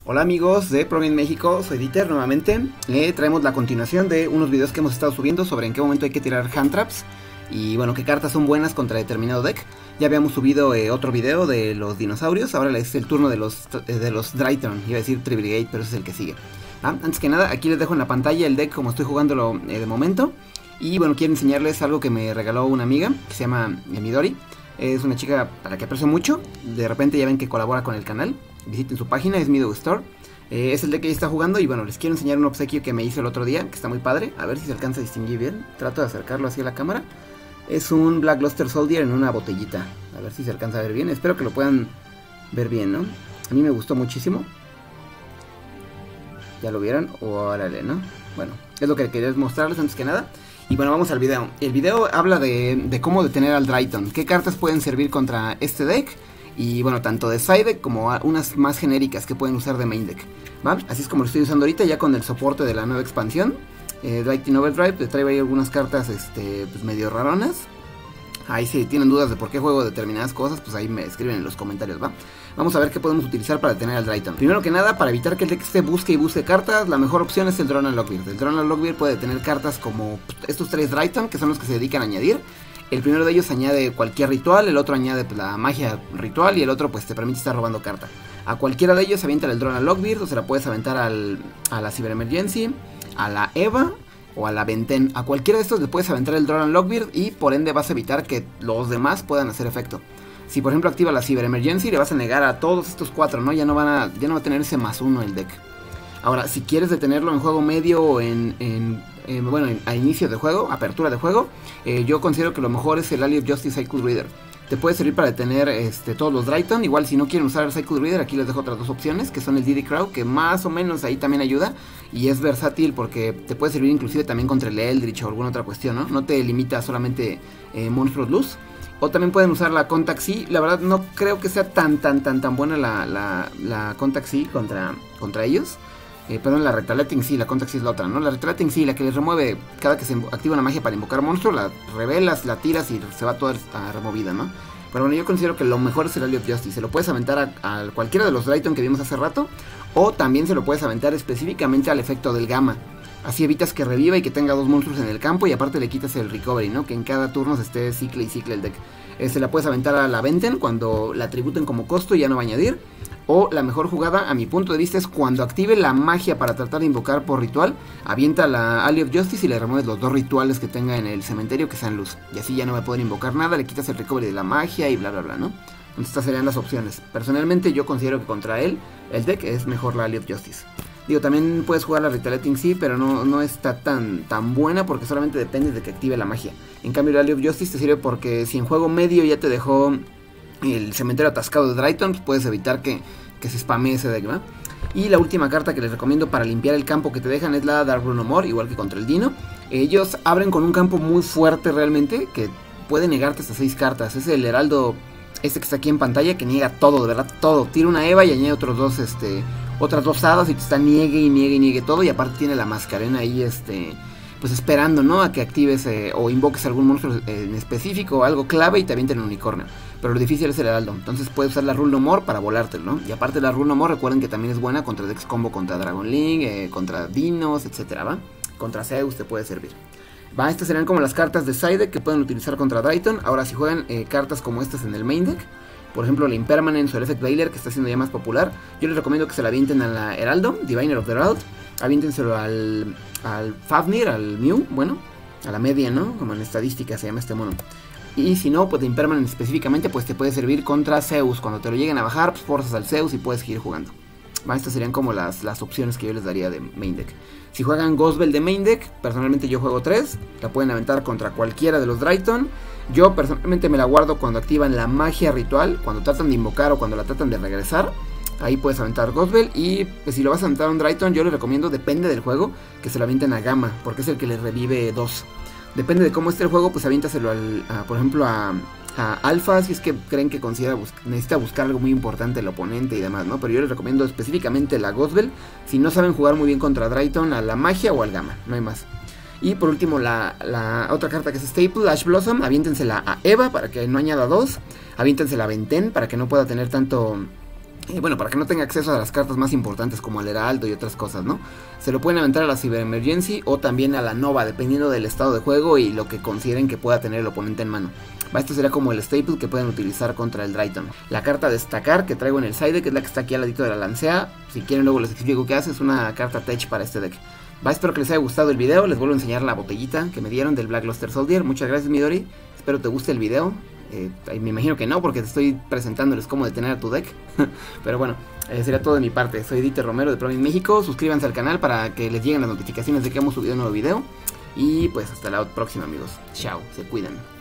Hola amigos de ProGame México, soy Dieter nuevamente. Traemos la continuación de unos videos que hemos estado subiendo sobre en qué momento hay que tirar hand traps y bueno, qué cartas son buenas contra determinado deck. Ya habíamos subido otro video de los dinosaurios, ahora es el turno de los Drytron, iba a decir Tribrigate, pero ese es el que sigue. Antes que nada, aquí les dejo en la pantalla el deck como estoy jugándolo de momento. Y bueno, quiero enseñarles algo que me regaló una amiga que se llama Midori. Es una chica a la que aprecio mucho, de repente ya ven que colabora con el canal. Visiten su página, es Mido Store. Es el deck que ella está jugando y bueno, les quiero enseñar un obsequio que me hizo el otro día, que está muy padre. A ver si se alcanza a distinguir bien. Trato de acercarlo hacia la cámara. Es un Black Luster Soldier en una botellita. A ver si se alcanza a ver bien. Espero que lo puedan ver bien, ¿no? A mí me gustó muchísimo. ¿Ya lo vieron? Órale, ¿no? Bueno, es lo que quería mostrarles antes que nada. Y bueno, vamos al video. El video habla de cómo detener al Drytron. ¿Qué cartas pueden servir contra este deck? Y bueno, tanto de side deck como unas más genéricas que pueden usar de main deck, ¿va? Así es como lo estoy usando ahorita, ya con el soporte de la nueva expansión. Lightning Overdrive, te trae ahí algunas cartas pues medio raronas. Ahí si tienen dudas de por qué juego determinadas cosas, pues ahí me escriben en los comentarios, ¿va? Vamos a ver qué podemos utilizar para detener al Drytron. Primero que nada, para evitar que el deck esté busque y busque cartas, la mejor opción es el Drone and Lockbeard. El Drone and Lockbeard puede detener cartas como estos tres Drytron, que son los que se dedican a añadir. El primero de ellos añade cualquier ritual, el otro añade pues, la magia ritual y el otro pues te permite estar robando carta. A cualquiera de ellos avienta el Drone and Lockbeard, o se la puedes aventar a la Cyber Emergency, a la Eva o a la Benten. A cualquiera de estos le puedes aventar el Drone and Lockbeard y por ende vas a evitar que los demás puedan hacer efecto. Si por ejemplo activa la Cyber Emergency, le vas a negar a todos estos cuatro, ¿no? Ya no va a tener ese +1 el deck. Ahora, si quieres detenerlo en juego medio o bueno, a inicio de juego, apertura de juego, yo considero que lo mejor es el Alley of Justice Cycle Reader. Te puede servir para detener todos los Drytron. Igual si no quieren usar el Cycle Reader, aquí les dejo otras dos opciones, que son el DD Crow, que más o menos ahí también ayuda. Y es versátil porque te puede servir inclusive también contra el Eldritch o alguna otra cuestión, ¿no? No te limita solamente monstruos luz. O también pueden usar la Contact Sea. La verdad no creo que sea tan buena la Contact Sea contra ellos. Perdón, la Retaliating Sea, la Contact Sea es la otra, ¿no? La Retaliating Sea, la que les remueve cada que se activa una magia para invocar monstruos, la revelas, la tiras y se va toda removida, ¿no? Pero bueno, yo considero que lo mejor es el Alley of Justice. Se lo puedes aventar a cualquiera de los Drytron que vimos hace rato, o también se lo puedes aventar específicamente al efecto del Gamma. Así evitas que reviva y que tenga dos monstruos en el campo y aparte le quitas el recovery, ¿no? Que en cada turno se esté cicle y cicle el deck. Se la puedes aventar a la Benten cuando la tributen como costo y ya no va a añadir. O la mejor jugada, a mi punto de vista, es cuando active la magia para tratar de invocar por ritual, avienta la Alley of Justice y le remueves los dos rituales que tenga en el cementerio que sean luz. Y así ya no va a poder invocar nada, le quitas el recovery de la magia y bla bla bla, ¿no? Entonces estas serían las opciones. Personalmente yo considero que contra él, el deck es mejor la Alley of Justice. Digo, también puedes jugar la Retaliating Sea, pero no está tan buena porque solamente depende de que active la magia. En cambio la Alley of Justice te sirve porque si en juego medio ya te dejó el cementerio atascado de Drytron, pues puedes evitar que se spamee ese deck, ¿va? Y la última carta que les recomiendo para limpiar el campo que te dejan es la Dark Rune No More, igual que contra el Dino. Ellos abren con un campo muy fuerte realmente, que puede negarte hasta 6 cartas. Es el Heraldo que está aquí en pantalla, que niega todo, de verdad, todo. Tira una Eva y añade otras dos hadas y te está niegue todo. Y aparte tiene la Mascarena ahí, pues esperando, ¿no? A que actives o invoques algún monstruo en específico o algo clave y te avienten el unicornio. Pero lo difícil es el Heraldo. Entonces puedes usar la Rune No More para volártelo, ¿no? Y aparte la Rune No More, recuerden que también es buena contra Dex Combo, contra Dragon Link, contra Dinos, etcétera, ¿va? Contra Zeus te puede servir. Va, estas serían como las cartas de side deck que pueden utilizar contra Drytron. Ahora si juegan cartas como estas en el main deck, por ejemplo la Impermanence o el Effect Veiler, que está siendo ya más popular, yo les recomiendo que se la avienten a la Heraldo, Diviner of the Herald. Aviéntenselo al Fafnir, al Mew, bueno, a la media, ¿no? Como en estadística se llama este mono. Y si no, pues de Impermanence específicamente, pues te puede servir contra Zeus. Cuando te lo lleguen a bajar, pues forzas al Zeus y puedes seguir jugando. ¿Va? Estas serían como las opciones que yo les daría de main deck. Si juegan Ghostbell de main deck, personalmente yo juego 3. La pueden aventar contra cualquiera de los Drytron. Yo personalmente me la guardo cuando activan la magia ritual, cuando tratan de invocar o cuando la tratan de regresar. Ahí puedes aventar Ghostbell. Y pues, si lo vas a aventar a un Drytron, yo les recomiendo, depende del juego, que se lo avienten a Gamma, porque es el que les revive 2. Depende de cómo esté el juego, pues aviéntaselo por ejemplo a Alpha, si es que creen que necesita buscar algo muy importante el oponente y demás, ¿no? Pero yo les recomiendo específicamente la Ghostbell. Si no saben jugar muy bien contra Drytron, a la magia o al Gamma, no hay más. Y por último la otra carta que es Staple, Ash Blossom, aviéntensela a Eva para que no añada 2. Aviéntensela a Benten para que no pueda tener tanto bueno, para que no tenga acceso a las cartas más importantes como el Heraldo y otras cosas, ¿no? Se lo pueden aventar a la Cyber Emergency o también a la Nova, dependiendo del estado de juego y lo que consideren que pueda tener el oponente en mano. Esto sería como el staple que pueden utilizar contra el Dryton. La carta destacar que traigo en el side deck es la que está aquí al ladito de la Lancea. Si quieren luego les explico qué hace, es una carta tech para este deck. Espero que les haya gustado el video, les vuelvo a enseñar la botellita que me dieron del Black Luster Soldier. Muchas gracias Midori, espero te guste el video. Me imagino que no, porque te estoy presentándoles cómo detener a tu deck. Pero bueno, sería todo de mi parte. Soy Dieter Romero de Promin México. Suscríbanse al canal para que les lleguen las notificaciones de que hemos subido un nuevo video. Y pues hasta la próxima amigos. Chao, se cuidan.